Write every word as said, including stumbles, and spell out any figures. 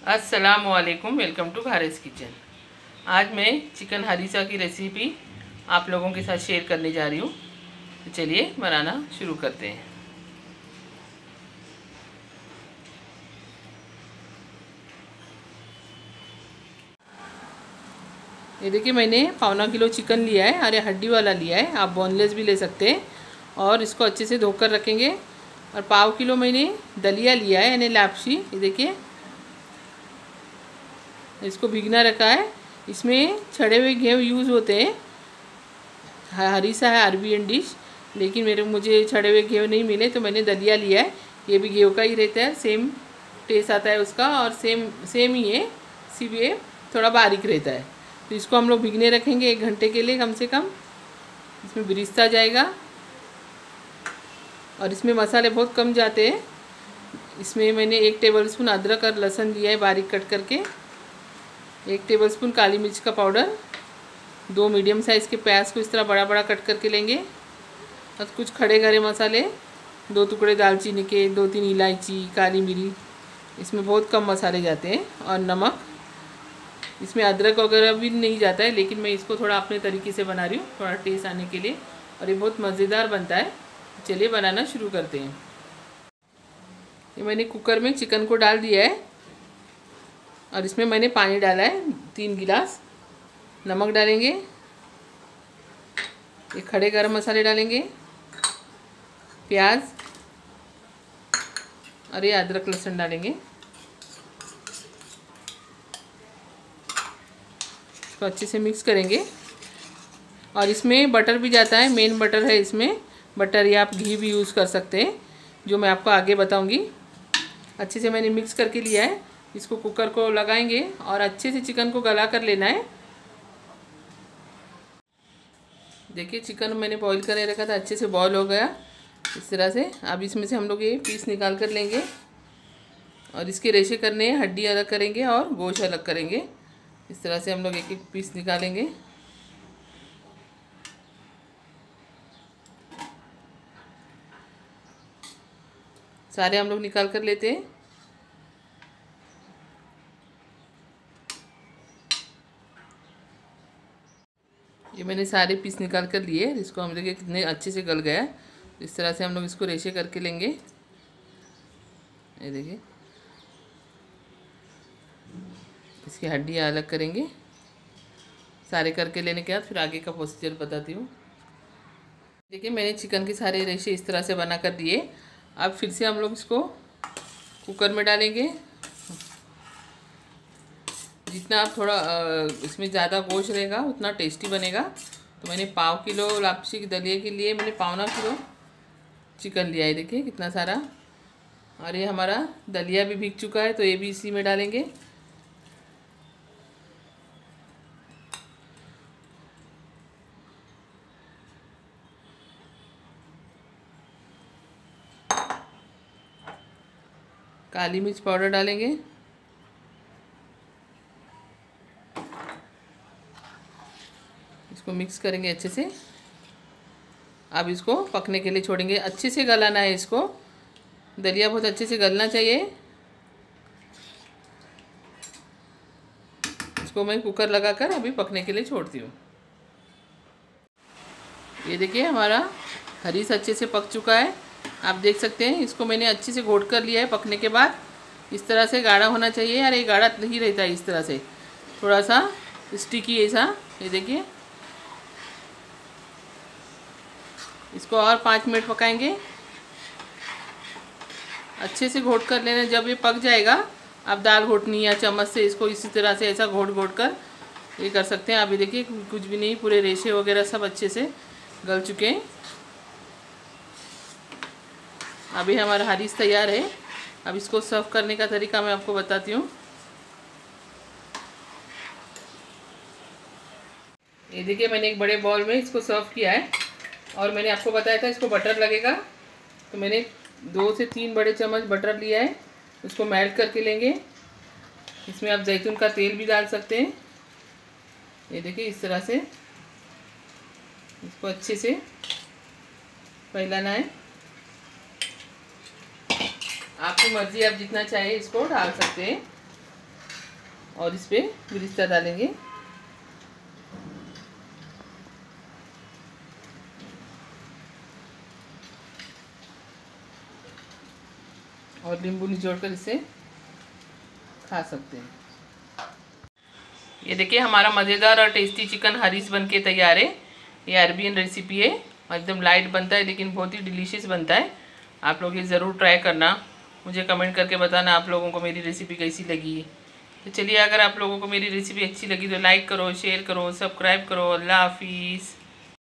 अस्सलामुअलैकुम, welcome to Bharat kitchen. आज मैं चिकन हरीसा की रेसिपी आप लोगों के साथ शेयर करने जा रही हूँ। तो चलिए बनाना शुरू करते हैं। ये देखिए, मैंने पौना किलो चिकन लिया है। अरे हड्डी वाला लिया है, आप बोनलेस भी ले सकते हैं। और इसको अच्छे से धोकर रखेंगे। और पाव किलो मैंने दलिया लिया है, यानी लापसी। ये देखिए, इसको भिगना रखा है। इसमें छड़े हुए गेहूँ यूज़ होते हैं। हरीसा है अरबियन डिश, लेकिन मेरे मुझे छड़े हुए गेहूँ नहीं मिले तो मैंने दलिया लिया है। ये भी गेहूँ का ही रहता है, सेम टेस्ट आता है उसका, और सेम सेम ही है, सिर्फ ये थोड़ा बारीक रहता है। तो इसको हम लोग भिगने रखेंगे एक घंटे के लिए कम से कम। इसमें बिरिस्ता जाएगा और इसमें मसाले बहुत कम जाते हैं। इसमें मैंने एक टेबलस्पून अदरक और लहसुन लिया है बारीक कट करके, एक टेबलस्पून काली मिर्च का पाउडर, दो मीडियम साइज़ के प्याज को इस तरह बड़ा बड़ा कट करके लेंगे। और कुछ खड़े गरे मसाले, दो टुकड़े दालचीनी के, दो तीन इलायची, काली मिरी, इसमें बहुत कम मसाले जाते हैं। और नमक, इसमें अदरक वगैरह भी नहीं जाता है, लेकिन मैं इसको थोड़ा अपने तरीके से बना रही हूँ, थोड़ा टेस्ट आने के लिए। और ये बहुत मज़ेदार बनता है। चलिए बनाना शुरू करते हैं। ये मैंने कुकर में चिकन को डाल दिया है और इसमें मैंने पानी डाला है तीन गिलास। नमक डालेंगे, ये खड़े गरम मसाले डालेंगे, प्याज और ये अदरक लहसुन डालेंगे। इसको अच्छे से मिक्स करेंगे। और इसमें बटर भी जाता है, मेन बटर है इसमें। बटर या आप घी भी यूज़ कर सकते हैं, जो मैं आपको आगे बताऊंगी। अच्छे से मैंने मिक्स करके लिया है। इसको कुकर को लगाएंगे और अच्छे से चिकन को गला कर लेना है। देखिए, चिकन मैंने बॉईल करने रखा था, अच्छे से बॉईल हो गया इस तरह से। अब इसमें से हम लोग ये पीस निकाल कर लेंगे और इसके रेशे करने हैं, हड्डी अलग करेंगे और गोश्त अलग करेंगे। इस तरह से हम लोग एक एक पीस निकालेंगे। सारे हम लोग निकाल कर लेते हैं। ये मैंने सारे पीस निकाल कर लिए। इसको हम देखिए कितने अच्छे से गल गया है। इस तरह से हम लोग इसको रेशे करके लेंगे। ये देखिए, इसकी हड्डियाँ अलग करेंगे। सारे करके लेने के बाद फिर आगे का प्रोसीजर बताती हूँ। देखिए, मैंने चिकन के सारे रेशे इस तरह से बना कर दिए। अब फिर से हम लोग इसको कुकर में डालेंगे। जितना आप थोड़ा इसमें ज़्यादा गोश्त रहेगा उतना टेस्टी बनेगा। तो मैंने पाव किलो लापसी के दलिए के लिए मैंने पौना किलो चिकन लिया है। देखिए कितना सारा। और ये हमारा दलिया भी भीग चुका है, तो ये भी इसी में डालेंगे। काली मिर्च पाउडर डालेंगे। इसको मिक्स करेंगे अच्छे से। अब इसको पकने के लिए छोड़ेंगे। अच्छे से गलाना है इसको। दलिया बहुत अच्छे से गलना चाहिए। इसको मैं कुकर लगाकर अभी पकने के लिए छोड़ती हूँ। ये देखिए, हमारा हरीस अच्छे से पक चुका है। आप देख सकते हैं, इसको मैंने अच्छे से घोट कर लिया है। पकने के बाद इस तरह से गाढ़ा होना चाहिए। यार ये गाढ़ा नहीं रहता है, इस तरह से थोड़ा सा स्टिकी ऐसा। ये देखिए, इसको और पाँच मिनट पकाएंगे। अच्छे से घोट कर लेना। जब ये पक जाएगा, आप दाल घोटनी या चम्मच से इसको इसी तरह से ऐसा घोट घोट कर ये कर सकते हैं। अभी देखिए, कुछ भी नहीं, पूरे रेशे वगैरह सब अच्छे से गल चुके हैं। अभी हमारा हरीस तैयार है। अब इसको सर्व करने का तरीका मैं आपको बताती हूँ। ये देखिए, मैंने एक बड़े बाउल में इसको सर्व किया है। और मैंने आपको बताया था इसको बटर लगेगा, तो मैंने दो से तीन बड़े चम्मच बटर लिया है। उसको मेल्ट करके लेंगे। इसमें आप जैतून का तेल भी डाल सकते हैं। ये देखिए, इस तरह से इसको अच्छे से फैलाना है। आपकी मर्ज़ी, आप जितना चाहे इसको डाल सकते हैं। और इस पर बिरिस्ता डालेंगे। और नींबू निचोड़कर इसे खा सकते हैं। ये देखिए हमारा मज़ेदार और टेस्टी चिकन हरीस बन के तैयार है। ये अरबियन रेसिपी है और एकदम लाइट बनता है लेकिन बहुत ही डिलीशियस बनता है। आप लोग ये ज़रूर ट्राई करना, मुझे कमेंट करके बताना आप लोगों को मेरी रेसिपी कैसी लगी। तो चलिए, अगर आप लोगों को मेरी रेसिपी अच्छी लगी तो लाइक करो, शेयर करो, सब्सक्राइब करो। अल्लाह हाफिज़।